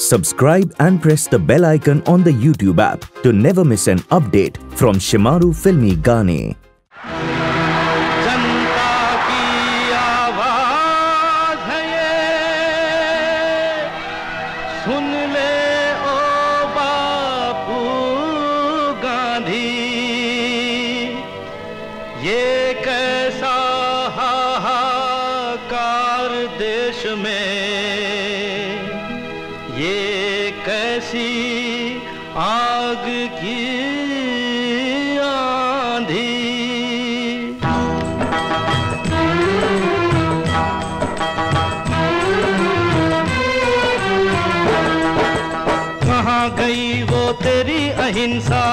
Subscribe and press the bell icon on the YouTube app to never miss an update from Shimaru Filmi Gaane. सुन ले ओ बापू गांधी, ये कैसा हाहाकार देश में, ये कैसी आग की आंधी। कहाँ गई वो तेरी अहिंसा,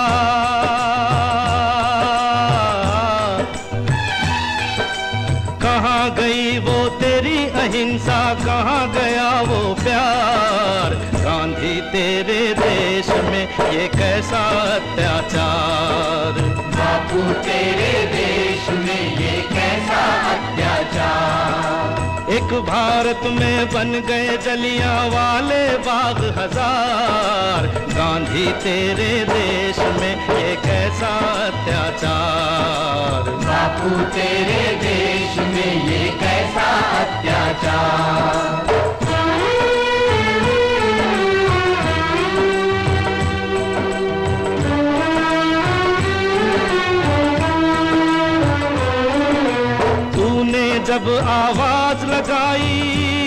कहाँ गई वो तेरी अहिंसा, कहाँ गया वो प्यार। गांधी तेरे देश में ये कैसा अत्याचार, बापू तेरे देश में ये कैसा अत्याचार। एक भारत में बन गए जलियांवाले बाग हजार। गांधी तेरे देश में ये कैसा अत्याचार, बापू तेरे देश में ये कैसा अत्याचार। तूने जब आवाज लगाई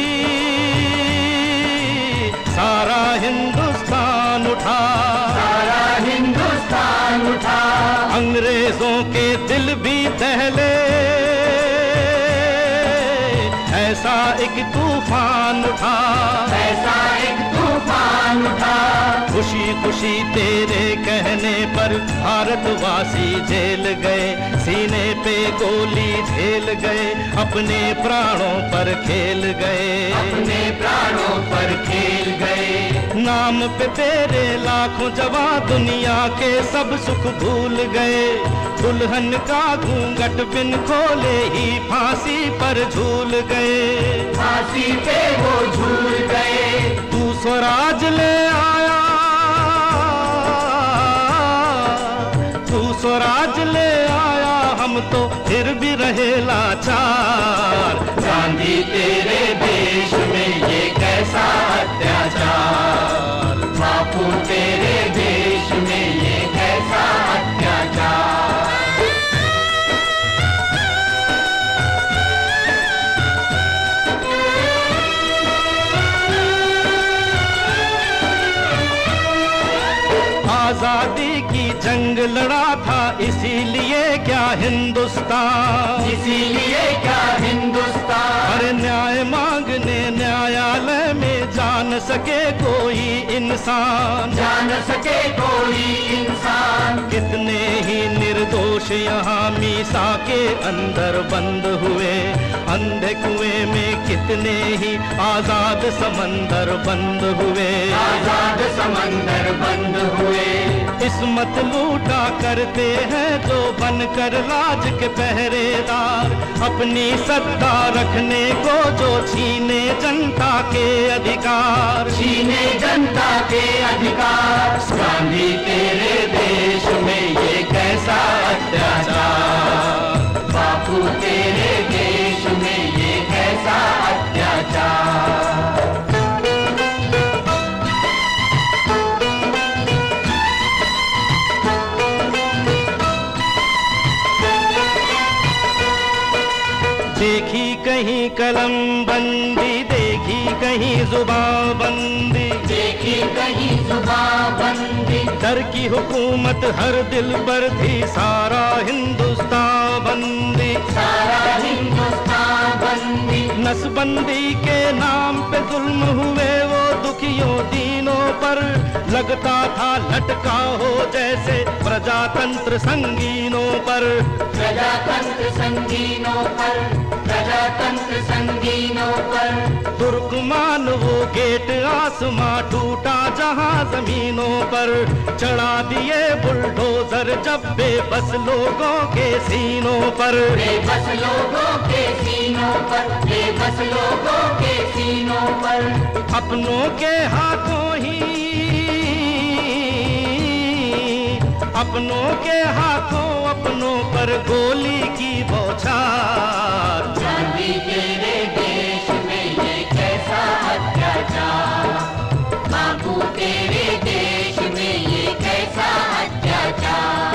सारा हिंदुस्तान उठा, सारा हिंदुस्तान उठा। अंग्रेजों के दिल भी दहले, ऐसा एक तूफान उठा, ऐसा एक तूफान उठा। खुशी खुशी तेरे कहने पर भारतवासी जेल गए, सीने पे गोली झेल गए, अपने प्राणों पर खेल गए, अपने प्राणों पर खेल गए। नाम पे तेरे लाखों जवान दुनिया के सब सुख भूल गए। दुल्हन का घूंघट बिन खोले ही फांसी पर झूल गए, फांसी पे वो झूल गए। तू स्वराज ले आया, तू स्वराज ले आया, हम तो फिर भी रहे लाचार। गांधी तेरे देश में ये कैसा अत्याचार, बापू तेरे देश में ये कैसा अत्याचार। आजादी की जंग लड़ा था इसीलिए क्या हिंदुस्तान, इसीलिए क्या हिंदुस्तान। अरे न्याय मांगने न्यायालय में जान सके कोई इंसान, जान सके कोई इंसान। कितने ही निर्दोष यहाँ मीसा के अंदर बंद हुए, अंधे कुएं में कितने ही आजाद समंदर बंद हुए, आजाद समंदर बंद हुए। किस्मत लूटा करते हैं जो बनकर लाज के पहरेदार, अपनी सत्ता रखने को जो छीने जनता के अधिकार, छीने जनता के अधिकार। गांधी तेरे देश में ये कैसा अत्याचार, बापू तेरे देश में ये कैसा अत्याचार। देखी कहीं कलम बंदी, देखी कहीं जुबान बंदी, देखी कहीं जुबान बंदी। डर की हुकूमत हर दिल पर थी, सारा हिंदुस्तान बंदी, सारा हिंदुस्तान बंदी। नसबंदी के नाम पे जुल्म हुए वो दुखियों दीनों पर, लगता था लटका हो जैसे प्रजातंत्र संगीनों पर, प्रजातंत्र संगीनों पर, प्रजातंत्र संगीनों पर। तुर्कमान वो गेट आसमां टूटा जहां जमीनों पर, चढ़ा दिए बुलडोजर जब बेबस लोगों के सीनों पर, बेबस लोगों के सीनों पर, बेबस लोगों के सीनों पर। अपनों के हाथों ही, अपनों के हाथों अपनों पर गोली की बौछार। चांदी तेरे देश में ये कैसा अत्याचार, बाबू तेरे देश में ये कैसा अत्याचार।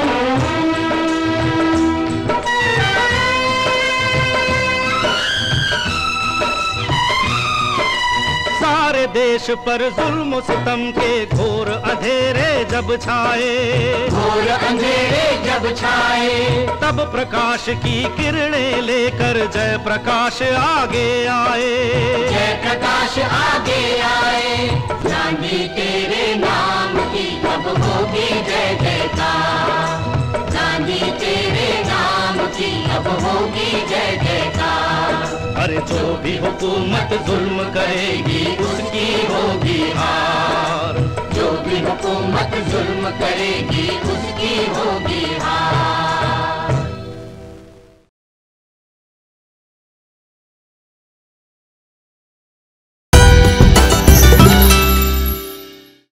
सारे देश पर जुल्म सितम के घोर अंधेरे जब छाए, घोर अंधेरे जब छाए, तब प्रकाश की किरणें लेकर जय प्रकाश आगे आए। जय प्रकाश आगे आए, चांदी तेरे नाम की अब होगी जय जयकार। चांदी तेरे नाम की अब होगी जय जयकार। अरे जो भी हुकूमत जुल्म करेगी उसकी होगी हार। जो भी हुकूमत जुल्म करेगी उसकी होगी हार।